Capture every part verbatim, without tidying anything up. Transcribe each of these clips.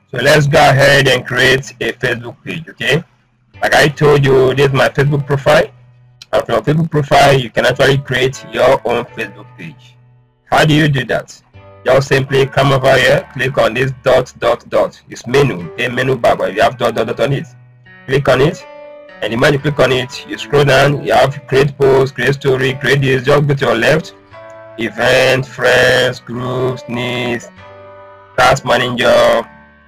So let's go ahead and create a Facebook page. Okay, like I told you, this is my Facebook profile, and from Facebook profile you can actually create your own Facebook page. How do you do that? Just simply come over here, click on this dot dot dot. It's menu, a menu bar, but you have dot dot dot on it. Click on it, and the moment you click on it, you scroll down. You have create post, create story, create this. Just go to your left, event, friends, groups, needs, task manager.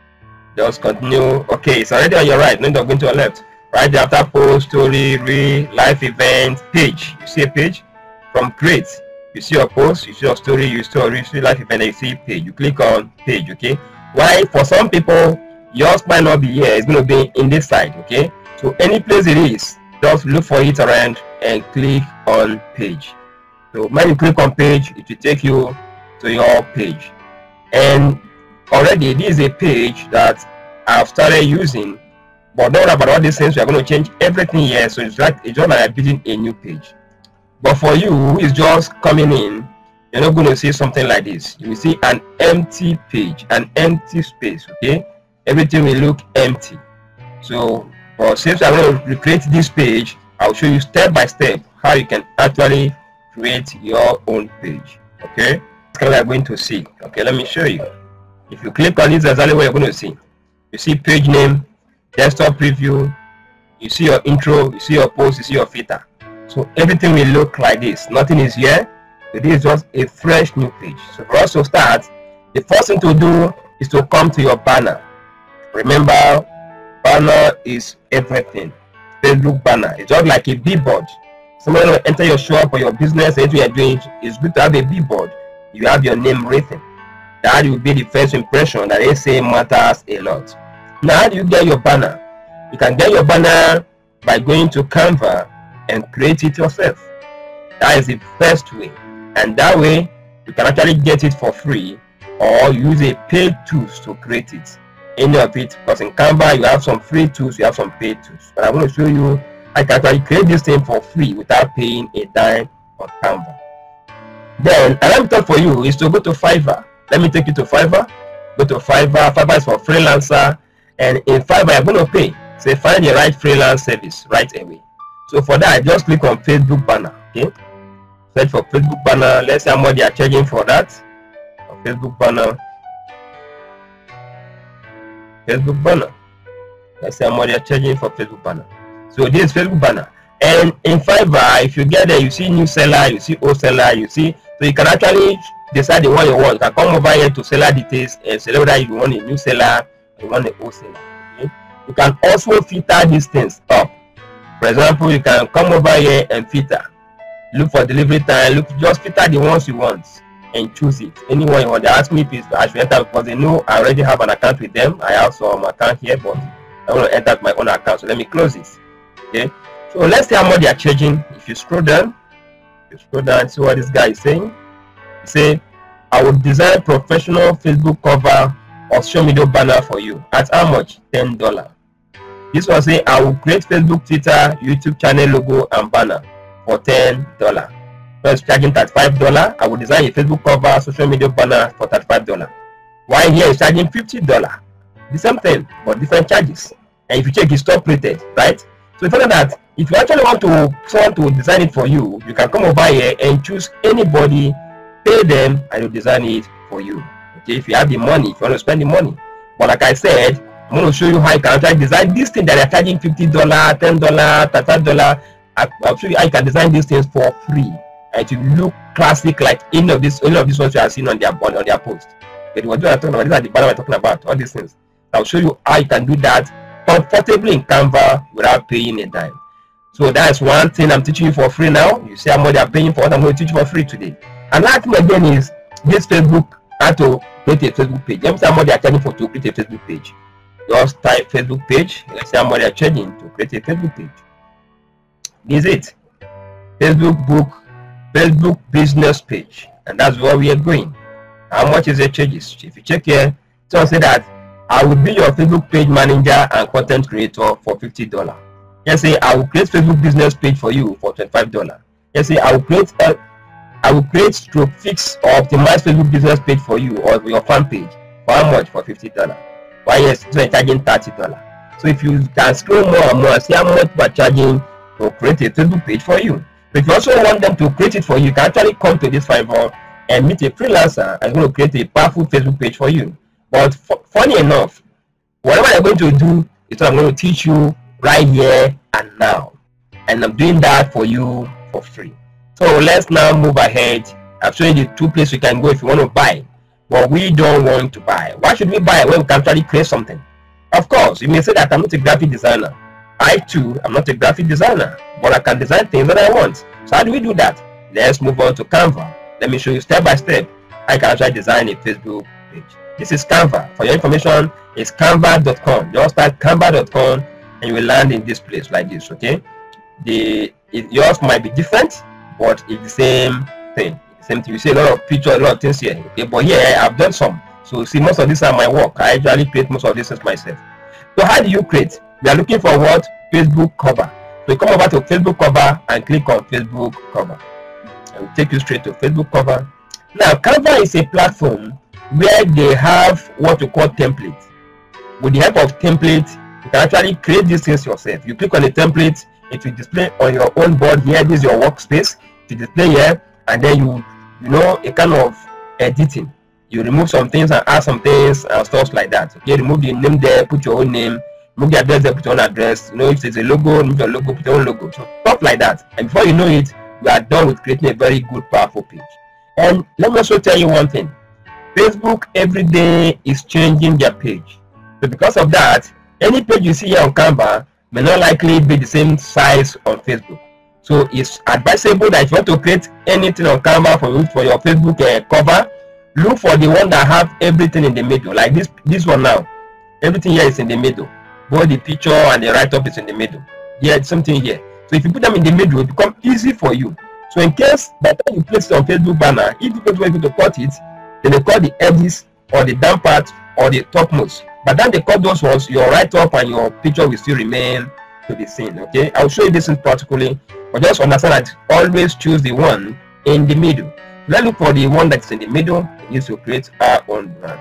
Just continue. Okay, it's already on your right. Now you're going to your left. Right there after post, story, re, live event, page. You see a page? From create, you see your post, you see your story, you see your re, see live event, and you see page. You click on page. Okay. Why? For some people, yours might not be here. It's going to be in this side. Okay. So any place it is, just look for it around and click on page. So when you click on page, it will take you to your page. And already this is a page that I've started using, but don't worry about all these things. We are going to change everything here, so it's like it's just like building a new page. But for you who is just coming in, you're not going to see something like this. You will see an empty page, an empty space. Okay, everything will look empty. So but since I'm going to recreate this page, I'll show you step by step how you can actually create your own page. Okay, that's what we're going to see. Okay, let me show you. If you click on this, that's exactly what you're going to see. You see page name, desktop preview, you see your intro, you see your post, you see your filter. So everything will look like this. Nothing is here. So this is just a fresh new page. So for us to start, the first thing to do is to come to your banner. Remember, banner is everything. Facebook banner. It's just like a billboard. Somebody will enter your shop or your business, and you are doing, it's good to have a billboard. You have your name written. That will be the first impression that they say matters a lot. Now, how do you get your banner? You can get your banner by going to Canva and create it yourself. That is the first way. And that way, you can actually get it for free or use a paid tools to create it. Any of it, because in Canva, you have some free tools, you have some paid tools. But I'm going to show you I can actually create this thing for free without paying a dime on Canva. Then, another method for you is to go to Fiverr. Let me take you to Fiverr. Go to Fiverr. Fiverr is for freelancer, and in Fiverr you're going to pay. Say find the right freelance service right away. So for that, just click on Facebook banner. Okay, search for Facebook banner. Let's see how much they are charging for that. For Facebook banner. Facebook banner. Let's see how much they are charging for Facebook banner. So this is Facebook banner. And in Fiverr, if you get there, you see new seller, you see old seller, you see. So you can actually decide the one you want. You can come over here to seller details and select whether you want a new seller or you want an old seller. Okay? You can also filter these things up. For example, you can come over here and filter. Look for delivery time. Look, just filter the ones you want and choose it. Anyone you want. They ask me if I should enter because they know I already have an account with them. I have some account here, but I want to enter my own account. So let me close this. Okay. So let's see how much they are charging. If you scroll down, you scroll down, see what this guy is saying. He say, I will design professional Facebook cover or social media banner for you. At how much? ten dollars. This one say, I will create Facebook, Twitter, YouTube channel logo and banner for ten dollars. So it's charging thirty-five dollars. I will design a Facebook cover, social media banner for thirty-five dollars. While here is charging fifty dollars. The same thing, but different charges. And if you check, it's top rated, right? So it's that if you actually want to someone to design it for you, you can come over here and choose anybody, pay them, and they'll design it for you. Okay, if you have the money, if you want to spend the money. But like I said, I'm going to show you how you can actually design this thing that they're charging fifty dollars, ten dollars, thirty-five dollars. I'll show you how you can design these things for free. And it will look classic like any of this, any of these ones you are seeing on their on, on their post. Okay, what are talking about? These are the banner we're talking about, all these things. I'll show you how you can do that comfortably in Canva without paying a dime. So that's one thing I'm teaching you for free now. You see how much they're paying for what I'm going to teach you for free today. Another thing again is this Facebook, how to create a Facebook page. Let me see how much they're charging for to create a Facebook page. Just type Facebook page. Let's see how much they're charging to create a Facebook page. This is it. Facebook book, Facebook business page. And that's where we are going. How much is it charges? If you check here, so say that I will be your Facebook page manager and content creator for fifty dollars. Let's say I will create Facebook business page for you for twenty-five dollars. Let's say I will create a, I will create stroke fix or optimize Facebook business page for you or your fan page. For how much? For fifty dollars. Why yes, so charging thirty dollars. So if you can scroll more and more, see how much we're charging to create a Facebook page for you. But if you also want them to create it for you, you can actually come to this Fiverr and meet a freelancer and going to create a powerful Facebook page for you. But funny enough, whatever you're going to do is what I'm going to teach you right here and now. And I'm doing that for you for free. So let's now move ahead. I've shown you the two places you can go if you want to buy. But we don't want to buy. Why should we buy when we can actually create something? Of course, you may say that I'm not a graphic designer. I too am not a graphic designer, but I can design things that I want. So how do we do that? Let's move on to Canva. Let me show you step by step how I can actually design a Facebook page. This is Canva. For your information, it's canva dot com. Just type canva dot com and you will land in this place like this, okay? The it, yours might be different, but it's the same thing. Same thing. You see a lot of pictures, a lot of things here. Okay, but here I've done some. So see, most of these are my work. I actually create most of this as myself. So how do you create? We are looking for what? Facebook cover. So you come over to Facebook cover and click on Facebook cover. I will take you straight to Facebook cover. Now Canva is a platform where they have what you call templates. With the help of templates, you can actually create these things yourself. You click on the template, it will display on your own board here. This is your workspace. It will display here, and then you you know a kind of editing. You remove some things and add some things and stuff like that. Okay, remove the name there, put your own name, remove the address there, put your own address. You know, if there's a logo, remove your logo, put your own logo. So stuff like that. And before you know it, you are done with creating a very good, powerful page. And let me also tell you one thing. Facebook every day is changing their page. So because of that, any page you see here on Canva may not likely be the same size on Facebook. So it's advisable that if you want to create anything on Canva for, for your Facebook uh, cover, look for the one that have everything in the middle. Like this this one now, everything here is in the middle. Both the picture and the write-up is in the middle. Yeah, something here. So if you put them in the middle, it becomes easy for you. So in case by the time you place it on Facebook banner, if you don't want to cut it, then they cut the edges or the down part or the topmost. But then they cut those ones, your write-up and your picture will still remain to be seen. Okay, I'll show you this in practically, but just understand that always choose the one in the middle. Let's look for the one that's in the middle and use to create our own brand.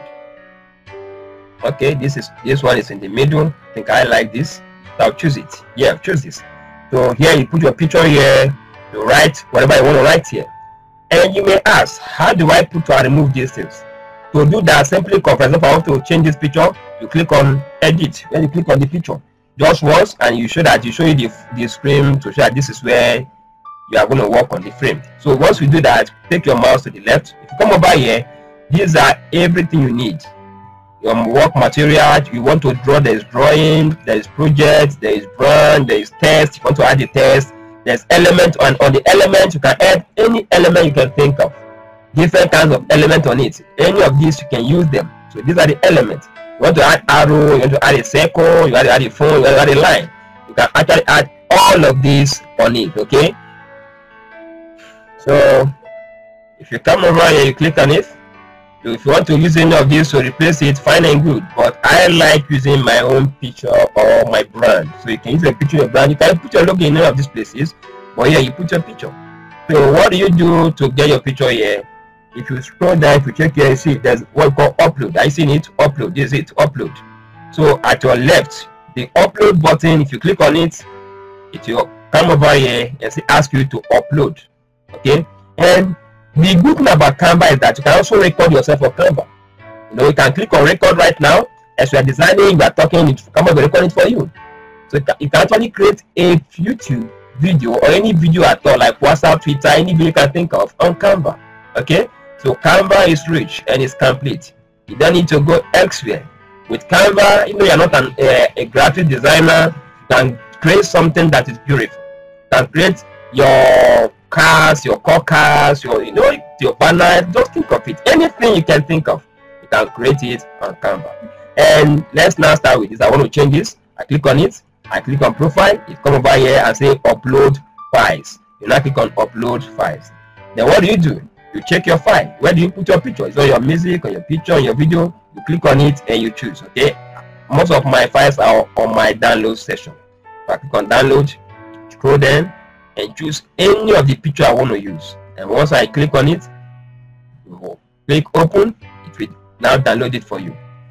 Okay, this is this one is in the middle. I think I like this. So I'll choose it. Yeah, choose this. So here you put your picture here, you write whatever you want to write here. And you may ask, how do I put or remove these things? To do that, simply come. For example, I want to change this picture. You click on edit. When you click on the picture, just once, and you show that you show you the the screen to show that this is where you are going to work on the frame. So once you do that, take your mouse to the left. If you come over here, these are everything you need. Your work material. You want to draw, there is drawing, there is project, there is brand, there is text. You want to add the text, there's element, and on the element you can add any element you can think of. Different kinds of element on it. Any of these you can use them. So these are the elements. You want to add arrow, you want to add a circle, you want to add a phone, you want to add a line. You can actually add all of these on it. Okay. So if you come over here, you click on it. If you want to use any of these to replace it, fine and good. But I like using my own picture or my brand. So you can use a picture of your brand. You can put your logo in any of these places. But here you put your picture. So what do you do to get your picture here? If you scroll down, if you check here, you see there's what we call upload. I see it, upload. This is it, upload. So at your left, the upload button, if you click on it, it will come over here and say, ask you to upload. Okay, and the good thing about Canva is that you can also record yourself for Canva. You know, you can click on record right now. As you are designing, you are talking, Canva will record it for you. So you can actually create a YouTube video or any video at all, like WhatsApp, Twitter, any video you can think of on Canva. Okay, so Canva is rich and it's complete. You don't need to go elsewhere. With Canva, you know, you're not an, uh, a graphic designer. You can create something that is beautiful. You can create your cars, your core cars, your you know your banner. Just think of it. Anything you can think of, you can create it on Canva. And let's now start with this. I want to change this. I click on it. I click on profile. You come over here and say upload files. You now click on upload files. Then what do you do? You check your file. Where do you put your picture? It's on your music, on your picture, on your video. You click on it and you choose. Okay. Most of my files are on my download section. So I click on download. Scroll down and choose any of the picture I want to use. And once I click on it, click open, it will now download it for you.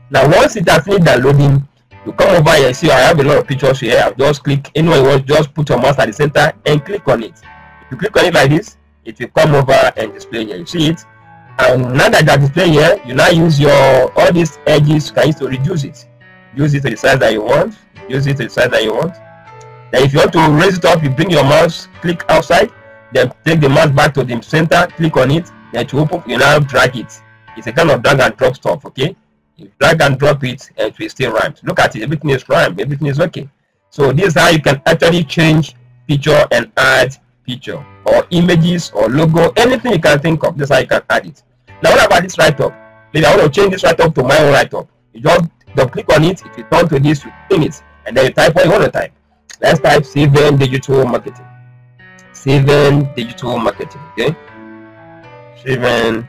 Now once it has finished downloading, you come over here. See, I have a lot of pictures here. I'll just click anywhere you want, just put your mouse at the center and click on it. If you click on it like this, it will come over and display here. You see it? And now that that display here, you now use your all these edges, you can use to reduce it. Use it to the size that you want. Use it to the size that you want. Then if you want to raise it up, you bring your mouse, click outside, then take the mouse back to the center, click on it, then to open, you now drag it. It's a kind of drag and drop stuff, okay? You drag and drop it and it will still rhyme. Look at it, everything is rhyme, everything is okay. So this is how you can actually change picture and add picture or images or logo, anything you can think of. This is how you can add it. Now what about this write-up? Maybe I want to change this write-up to my own write-up. You just double click on it, if you turn to this, you pin it, and then you type what you want to type. Let's type Seven Digital Marketing. Seven Digital Marketing, okay? Seven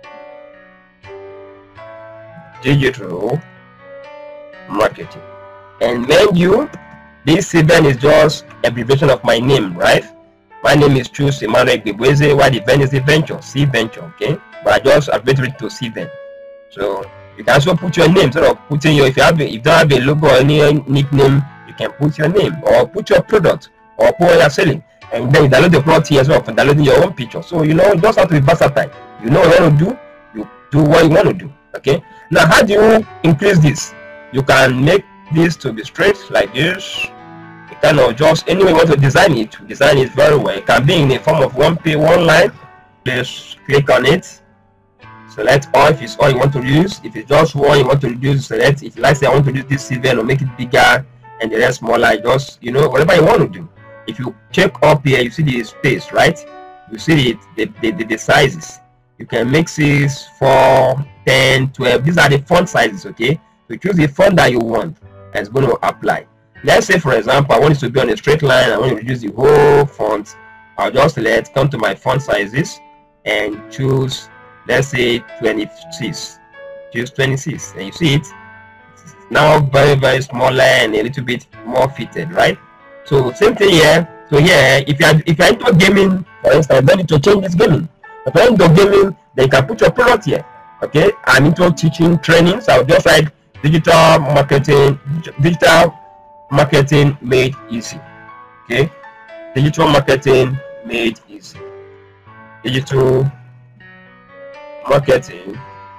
Digital Marketing. And mind you, this Seven is just abbreviation of my name, right? My name is Chus Emmanuel Gbegbueze, while the Ven is the venture, C Venture, okay? But I just abbreviated it to Seven. So you can also put your name, sort of putting your, if you have a, if you don't have a logo or any nickname, you can put your name or put your product or put what you're selling. And then you download the product here as well for downloading your own picture. So you know, you just have to be versatile. You know what you want to do, you do what you want to do. Okay. Now how do you increase this? You can make this to be straight like this. You kind of just any way you want to design it, design it very well. It can be in the form of one page, one line. Just click on it. Select all if it's all you want to use. If it's just one you want to reduce, select. If you like say I want to use this Seven or make it bigger and the rest smaller, just you know whatever you want to do. If you check up here, you see the space, right? You see the the, the, the sizes. You can make this four, ten, twelve. These are the font sizes, okay? So choose the font that you want and it's going to apply. Let's say for example I want it to be on a straight line. I want to reduce the whole font. I'll just select, come to my font sizes and choose, let's say twenty-six. Choose twenty-six, and you see it. It's now very very smaller and a little bit more fitted, right? So same thing here. So here, if you are if you are into gaming, for instance, then you need to change this gaming. If you're into gaming, then you can put your product here. Okay, I'm into teaching training, so I'll just write digital marketing, digital marketing made easy. Okay, digital marketing made easy. Digital marketing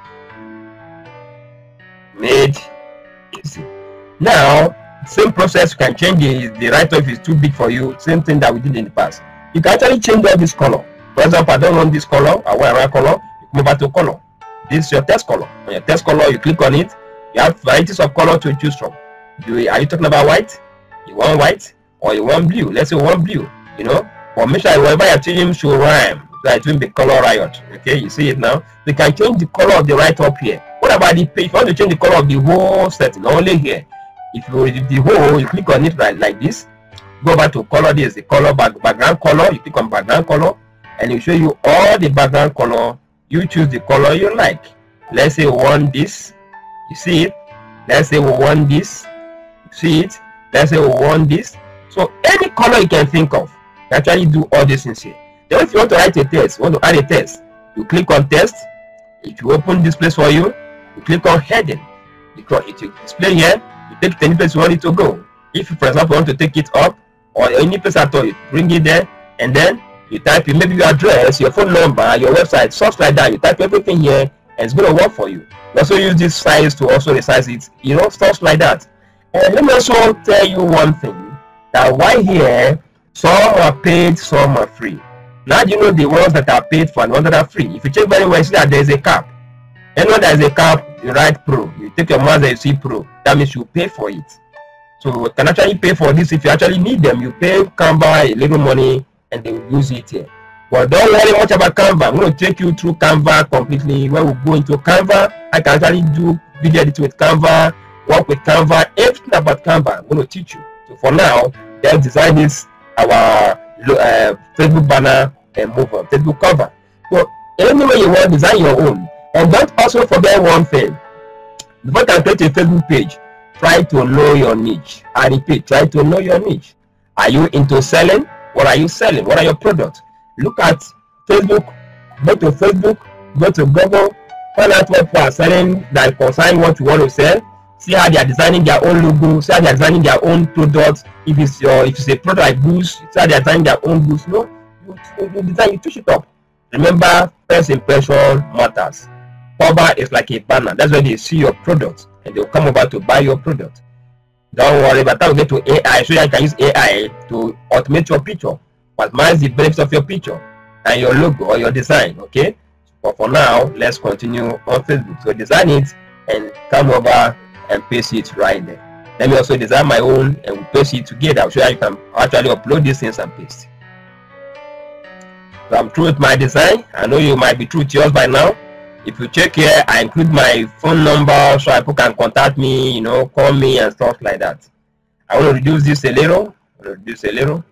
made easy. Now, same process, you can change the, the write-off if it's too big for you. Same thing that we did in the past. You can actually change all this color. For example, I don't want this color, I want a red color. You move over to color. This is your test color. On your test color, you click on it. You have varieties of color to choose from. Do you, are you talking about white? You want white or you want blue? Let's say you want blue, you know. Or make sure whatever you're changing should rhyme. So it will be color riot. Okay, you see it now. You can change the color of the write-up here. What about the page? If you want to change the color of the whole setting, only here. If you if the whole, you click on it right like this. Go back to color. This is the color back, background color. You click on background color, and it will show you all the background color. You choose the color you like. Let's say we want this. You see it. Let's say we want this. You see it. Let's say we want this. So any color you can think of, you actually do all these things here. Then if you want to write a test, you want to add a test, you click on test. If you open this place for you, you click on heading. Because it will display here. You take it any place you want it to go. If you, for example, want to take it up or any place at all, you bring it there and then you type in maybe your address, your phone number, your website, stuff like that. You type everything here and it's going to work for you. You also use this size to also resize it, you know, stuff like that. And let me also tell you one thing, that why here, some are paid, some are free. Now you know the ones that are paid for and ones that are free. If you check very well, you see that there is a cap. Anyone that is a cap, you write pro. You take your mouse and you see pro. That means you pay for it. So you can actually pay for this if you actually need them. You pay Canva a little money and they will use it here. But don't worry much about Canva. I'm going to take you through Canva completely. When we go into Canva, I can actually do video editing with Canva, work with Canva, everything about Canva. I'm going to teach you. So for now, let's design this our uh, Facebook banner and move on. Facebook cover. So any way you want, design your own. And don't also forget one thing. Before you can create a Facebook page, try to know your niche. I repeat, try to know your niche. Are you into selling? What are you selling? What are your products? Look at Facebook, go to Facebook, go to Google, Find out what people are selling that concern what you want to sell. See how they are designing their own logo. See how they are designing their own products. If it's your, if it's a product like boost, see how they are designing their own boost. No, you, you design, you touch it up. Remember, first impression matters. Cover is like a banner. That's where they see your product and they'll come over to buy your product. Don't worry, by the time we get to A I, so you can use A I to automate your picture. But minimize the benefits of your picture and your logo or your design. Okay. But for now, let's continue on Facebook. So design it and come over and paste it right there. Let me also design my own and we'll paste it together. I'll show you how you can actually upload these things and paste. So I'm through with my design. I know you might be through with yours by now. If you check here, I include my phone number so people can contact me, you know, call me and stuff like that. I want to reduce this a little. I want to reduce a little.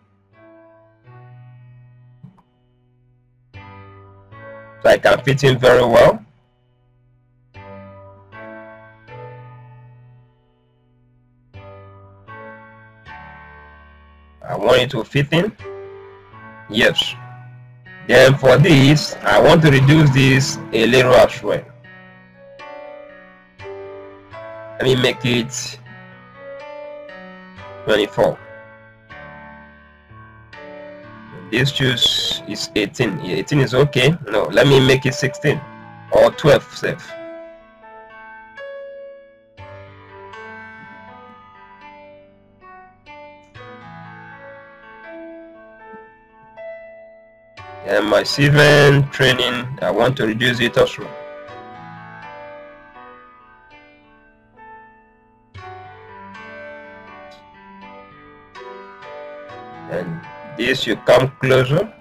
So I can fit in very well. I want it to fit in. Yes. Then for this, I want to reduce this a little as well. Let me make it twenty-four. This choose is eighteen. Yeah, eighteen is okay. No, let me make it sixteen or twelve safe. And my seven training, I want to reduce it also. And this you come closer.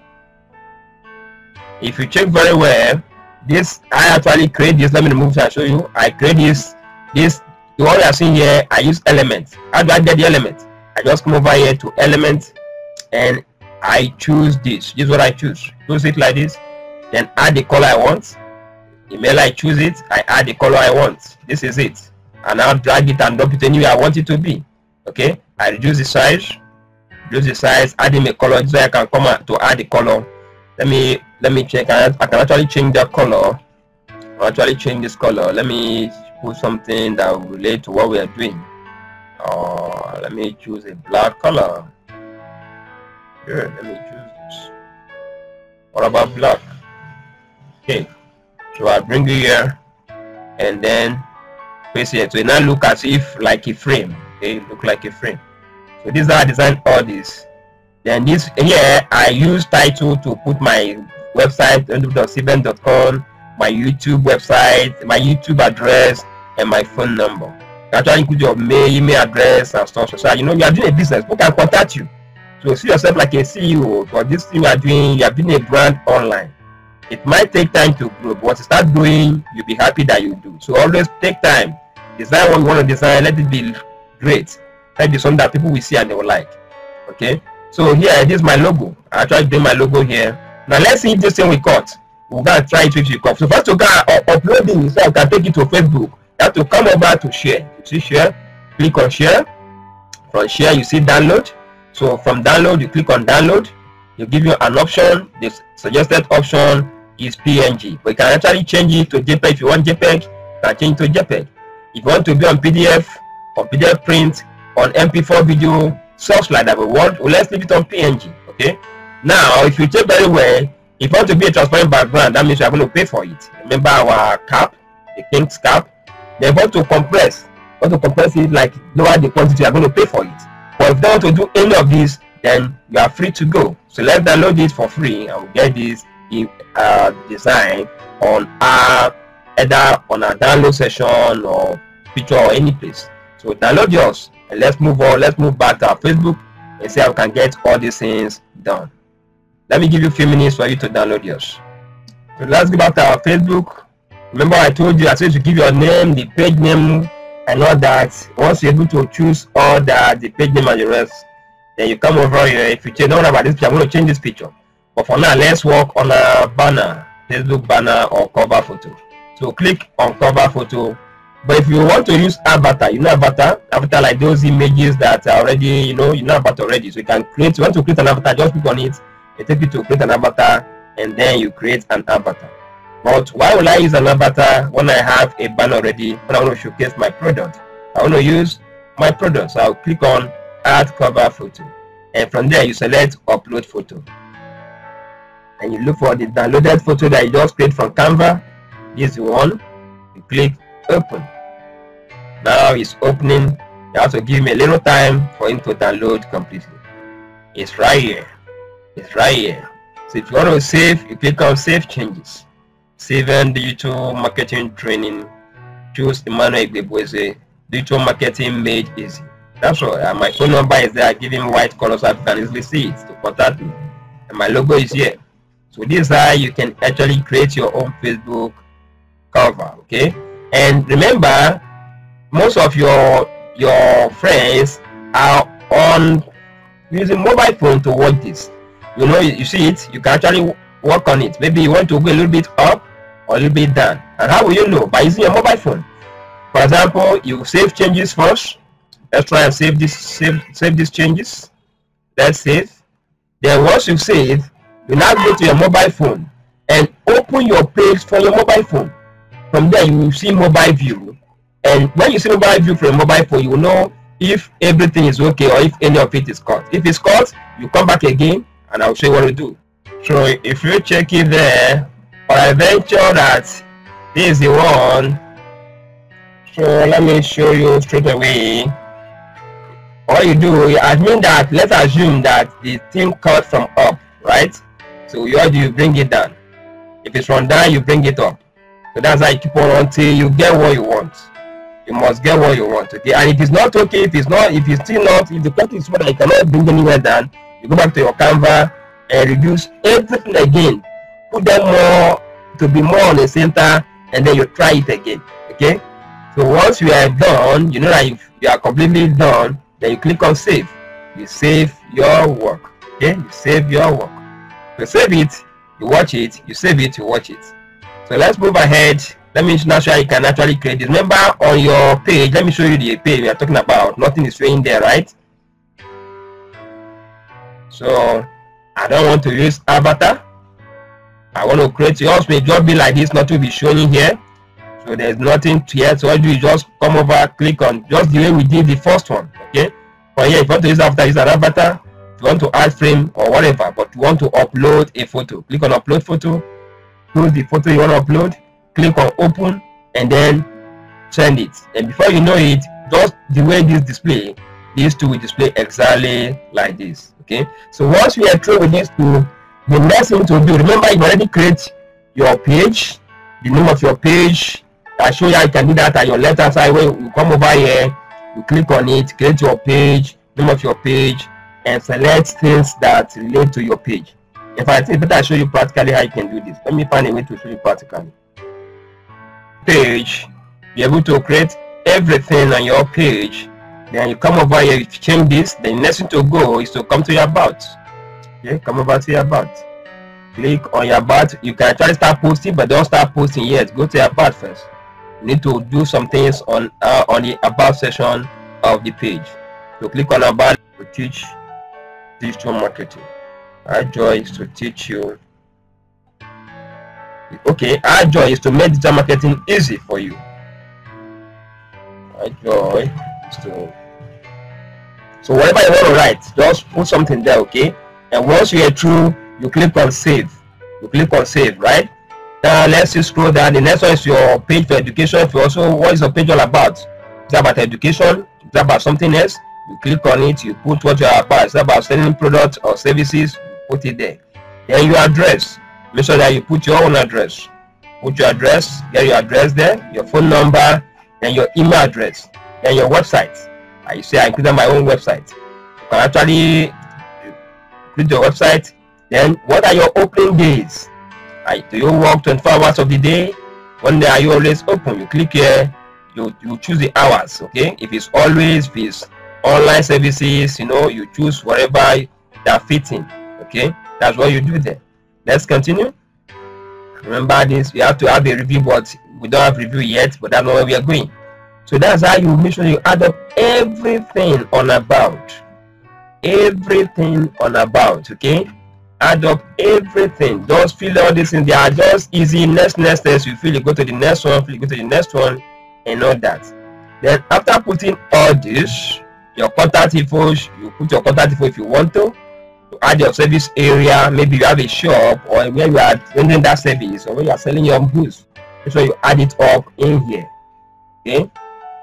If you check very well, this I actually create this. Let me remove it and show you. I create this. This the one you are seeing here. I use elements. How do I get the element? I just come over here to element and I choose this. This is what I choose. Choose it like this. Then add the color I want. Email I choose it. I add the color I want. This is it. And I'll drag it and drop it anywhere I want it to be. Okay. I reduce the size. Reduce the size. Add in a color so I can come out to add the color. Let me let me check. I, I can actually change the color. I'll actually change this color. Let me put something that will relate to what we are doing. Uh, let me choose a black color. Good, let me choose this. What about black? Okay, so I bring it here and then paste it. So it now look as if like a frame. Okay, look like a frame. So this is how I design all this. Then this here I use title to put my website w w w dot cben dot com, my YouTube website, my YouTube address, and my phone number. You actually include your mail, email address and stuff. So you know you are doing a business, people can contact you. So see yourself like a C E O, but this thing you are doing, you are building a brand online. It might take time to grow, but once you start growing, you'll be happy that you do. So always take time. Design what you want to design, let it be great. Let it be something that people will see and they will like. Okay? So here, this is my logo. I actually do my logo here. Now let's see if this thing we cut. We're gonna try it if you cut. So first we gotta upload it so I can take it to Facebook. You have to come over to share. You see share, click on share. From share, you see download. So from download, you click on download. You give you an option. The suggested option is P N G, but you can actually change it to JPEG. If you want JPEG, you can change it to JPEG. If you want to be on P D F, on P D F print, on M P four video, stuff like that. But what? Well, let's leave it on P N G. Okay. Now, if you check very well, if you want to be a transparent background, that means you are going to pay for it. Remember our cap, the King's cap. They want to compress. Want to compress it like lower the quantity. You are going to pay for it. But if you don't want to do any of this, then you are free to go. So let's download it for free and we'll get this uh, design on our either on our download session or picture or any place. So download yours and let's move on. Let's move back to our Facebook and see how we can get all these things done. Let me give you a few minutes for you to download yours. So let's go back to our Facebook. Remember I told you I said to give your name, the page name, and all that. Once you're able to choose all that, the page name and the rest, then you come over here. If you change, don't worry about this picture, I'm going to change this picture. But for now, let's work on a banner, Facebook banner or cover photo. So click on cover photo. But if you want to use avatar, you know avatar, avatar like those images that are already, you know, you know avatar already. So you can create, you want to create an avatar, just click on it, it takes you to create an avatar, and then you create an avatar. But why will I use an avatar when I have a banner already, when I want to showcase my product? I want to use my product, so I'll click on add cover photo, and from there you select upload photo, and you look for the downloaded photo that you just created from Canva. This one, you click open. Now it's opening. You have to give me a little time for it to download completely. It's right here. It's right here. So if you want to save, you click on save changes. Saving digital marketing training. Choose Emmanuel Igbeboeze. Digital marketing made easy. That's all. And my phone number is there. I give him white color so I can easily see it to contact me. And my logo is here. So this is how you can actually create your own Facebook cover. Okay. And remember, most of your your friends are on using mobile phone to watch this. You know, you, you see it, you can actually work on it. Maybe you want to go a little bit up or a little bit down. And how will you know? By using your mobile phone. For example, you save changes first. Let's try and save this save save these changes. Let's save. Then once you save, you now go to your mobile phone and open your page for your mobile phone. From there you will see mobile view. And when you see mobile view from your mobile phone, you will know if everything is okay or if any of it is cut. If it's cut, you come back again and I'll show you what to do. So if you check it there, or I venture that this is the one. So let me show you straight away. All you do, you admit that, let's assume that the thing cut from up, right? So you do you bring it down. If it's from down, you bring it up. So that's how you keep on until you get what you want. You must get what you want, okay? And if it's not okay, if it's not, if it's still not, if the cut is what I cannot bring anywhere down, you go back to your Canva and reduce everything again. Put them more to be more on the center, and then you try it again, okay? So once you are done, you know that if you are completely done, then you click on save. You save your work, okay? You save your work. You save it, you watch it, you save it, you watch it. So let's move ahead. Let me now show you can actually create this. Remember on your page, let me show you the page we are talking about. Nothing is showing there, right? So I don't want to use avatar. I want to create yours. May just be like this, not to be showing here. So there's nothing here. So what you do is just come over, click on just the way we did the first one. Okay. But here, if you want to use avatar, use an avatar. If you want to add frame or whatever, but you want to upload a photo, click on upload photo. Choose the photo you want to upload. Click on open and then send it. And before you know it, just the way this display, these two will display exactly like this. Okay. So once we are through with these two, the next thing to do, remember you already create your page, the name of your page. I show you how you can do that at your left hand side. When you come over here, you click on it, create your page, name of your page, and select things that relate to your page. In fact, it's better I show you practically how you can do this. Let me find a way to show you practically. Page, be able to create everything on your page. Then you come over here, you change this. The next thing to go is to come to your about. Okay, come over to your about. Click on your about. You can actually start posting, but don't start posting yet. Go to your about first. You need to do some things on uh, on the about section of the page. So click on about to teach digital marketing. Our joy is to teach you. Okay, our joy is to make digital marketing easy for you. Our joy is to. So whatever you want to write, just put something there, okay? And once you are through, you click on save. You click on save, right? Now let's just scroll down. The next one is your page for education. If you also, what is your page all about? It's about education. It's about something else. You click on it. You put what you are about. It's about selling products or services. You put it there. Then your address. Make sure that you put your own address. Put your address. Get your address there. Your phone number. Then your email address. Then your website. I say I included my own website. You can actually create your website. Then what are your opening days? Right, do you work twenty-four hours of the day? One day are you always open? You click here, you, you choose the hours, okay? If it's always, if it's online services, you know, you choose whatever that fits in, okay? That's what you do there. Let's continue. Remember this, we have to have a review, but we don't have review yet, but that's not where we are going. So that's how you make sure you add up everything on about. Everything on about, okay? add up everything. Just fill all this in. They are just easy. Next, next, next. You feel you go to the next one. You go to the next one, and all that. Then after putting all this, your contact info, you put your contact info if you want to. You add your service area. Maybe you have a shop or where you are rendering that service or where you are selling your goods. So you add it up in here. Okay.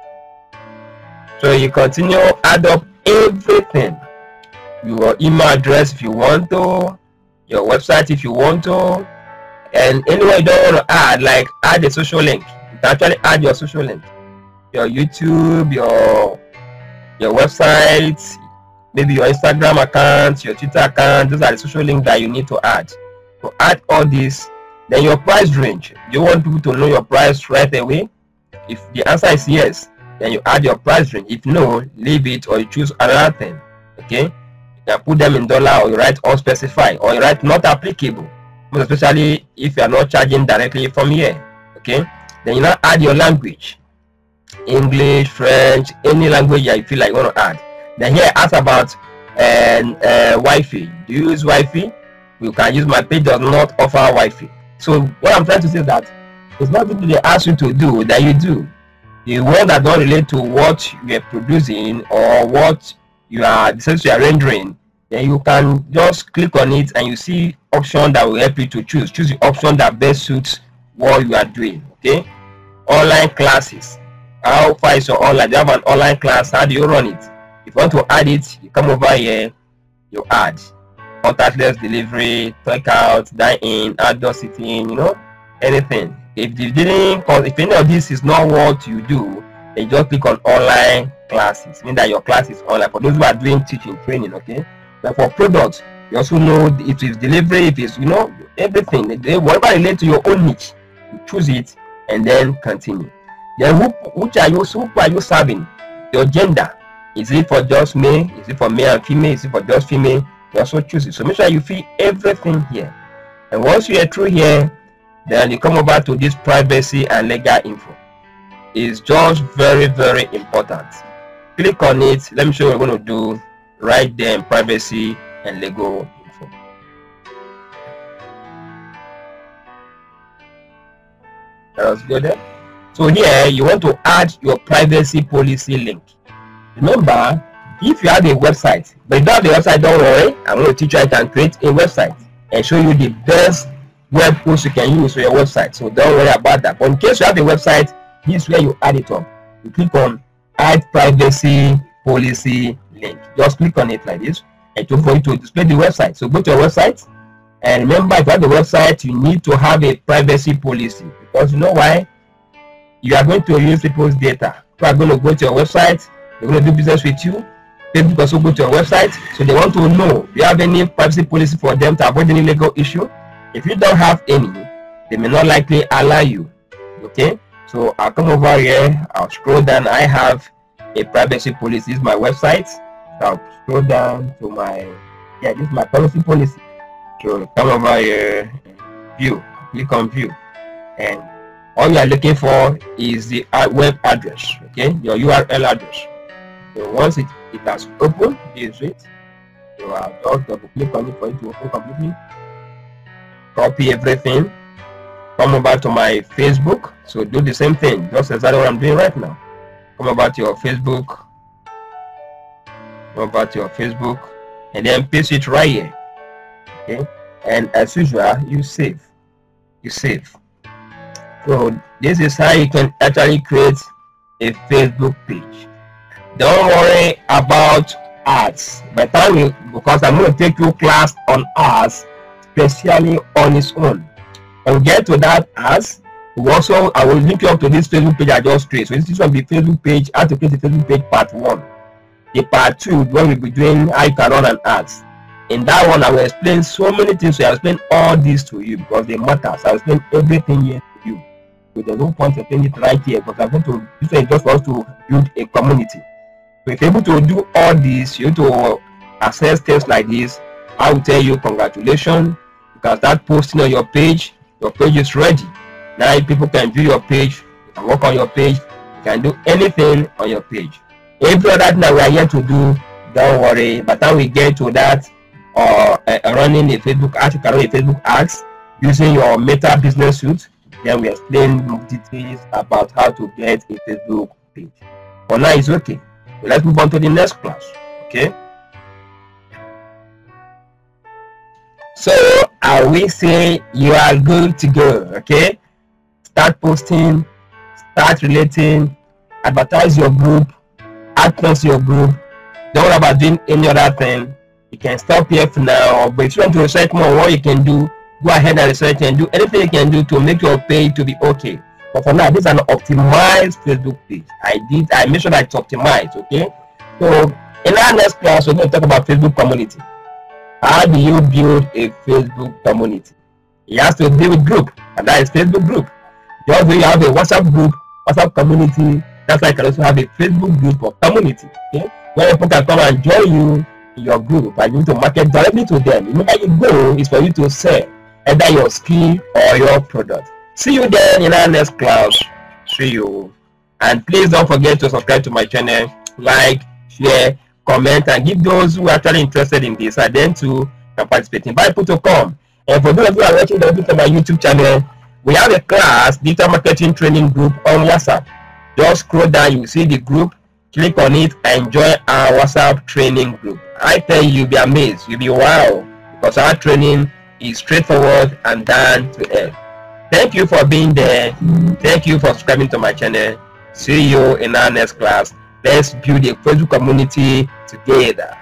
So you continue add up everything. Your email address if you want to, your website if you want to, and anywhere you don't want to add, like add a social link. You can actually add your social link, your YouTube, your your website, maybe your Instagram account, your Twitter account. Those are the social links that you need to add. So add all this. Then your price range. You want people to know your price right away? If the answer is yes, then you add your price range. If no, leave it or you choose another thing. Okay. You can put them in dollar or you write unspecified or you write not applicable, most especially if you are not charging directly from here. Okay, then you now add your language, English, French, any language that you feel like you want to add. Then here ask about uh, uh, Wi-Fi. Do you use Wi-Fi? You can use. My page does not offer Wi-Fi. So what I'm trying to say is that it's not something they ask you to do that you do. The one that don't relate to what you are producing or what you are essentially rendering, then you can just click on it and you see option that will help you to choose choose the option that best suits what you are doing. Okay, online classes. How far is your online? Do you have an online class? How do you run it? If you want to add it, you come over here, you add contactless delivery, takeout, dine in, outdoor sitting, you know, anything. If you didn't, if any of this is not what you do, then you just click on online classes, meaning that your class is online for those who are doing teaching training. Okay, but for products, you also know if it's delivery, if it's, you know, everything, whatever relates to your own niche, you choose it and then continue. Then who, which are you, who are you serving? Your gender, is it for just male? Is it for male and female? Is it for just female? You also choose it. So make sure you fill everything here, and once you are through here, then you come over to this privacy and legal info. It's just very very important. Click on it. Let me show you what we're going to do right there in privacy and legal info. That was good there. So here you want to add your privacy policy link. Remember, if you have a website, but if you don't have the website, don't worry. I'm going to teach you how you can create a website and show you the best web post you can use for your website. So don't worry about that. But in case you have a website, this is where you add it up. You click on add privacy policy link. Just click on it like this, and to for you to display the website. So go to your website, and remember, if you have the website, you need to have a privacy policy, because you know why? You are going to use people's data. People are going to go to your website. They're going to do business with you. Facebook also go to your website, so they want to know, do you have any privacy policy for them to avoid any legal issue? If you don't have any, they may not likely allow you. Okay, so I'll come over here, I'll scroll down. I have a privacy policy. This is my website. So I'll scroll down to my, yeah, this is my privacy policy. So come over here, view, click on view, and all you are looking for is the web address. Okay, your U R L address. So once it, it has opened, this is it. So I'll just double click on it for it to open completely. Copy everything. Come over to my Facebook. So do the same thing, just exactly what I'm doing right now. Come over to your Facebook. Come over to your Facebook, and then paste it right here. Okay, and as usual, you save. You save. So this is how you can actually create a Facebook page. Don't worry about ads. By the time we, because I'm going to take you class on ads, especially on its own. When we get to that ads, we also I will link you up to this Facebook page I just created. So this will be Facebook page, how to create a Facebook page part one. The part two, when we'll be doing how you can run an ads. In that one, I will explain so many things. So I will explain all this to you because they matter. So I will explain everything here to you. So there's no point explaining it right here, because I'm going to, this is just for us to build a community. So if you're able to do all this, you have to access things like this. I will tell you congratulations. You can start posting on your page. Your page is ready. Now people can view your page, you can work on your page, you can do anything on your page. Every other thing that we are here to do, don't worry. By the time we get to that, or uh, running a Facebook ad, you can run a Facebook ads using your Meta Business Suite. Then we explain details about how to get a Facebook page. For now, it's okay. So let's move on to the next class. Okay. So I will say you are good to go. Okay. Start posting, start relating, advertise your group, add posts to your group. Don't worry about doing any other thing. You can stop here for now, but if you want to research more what you can do, go ahead and research and do anything you can do to make your page to be okay. But for now, this is an optimized Facebook page. I did, I made sure that it's optimized, okay? So in our next class, we're going to talk about Facebook community. How do you build a Facebook community? It has to do with group, and that is Facebook group. Just when you have a WhatsApp group, WhatsApp community, that's why you can also have a Facebook group or community, okay? Where people can come and join you in your group and you to market directly to them. Remember, your goal is for you to sell either your skill or your product. See you then in our next class. See you. And please don't forget to subscribe to my channel, like, share, comment, and give those who are actually interested in this and then to participate. Invite people to come. And for those of you who are watching the video on my YouTube channel, we have a class, digital marketing training group on WhatsApp. Just scroll down, you will see the group. Click on it and join our WhatsApp training group. I tell you, you'll be amazed. You'll be wow, because our training is straightforward and down to earth. Thank you for being there. Thank you for subscribing to my channel. See you in our next class. Let's build a Facebook community together.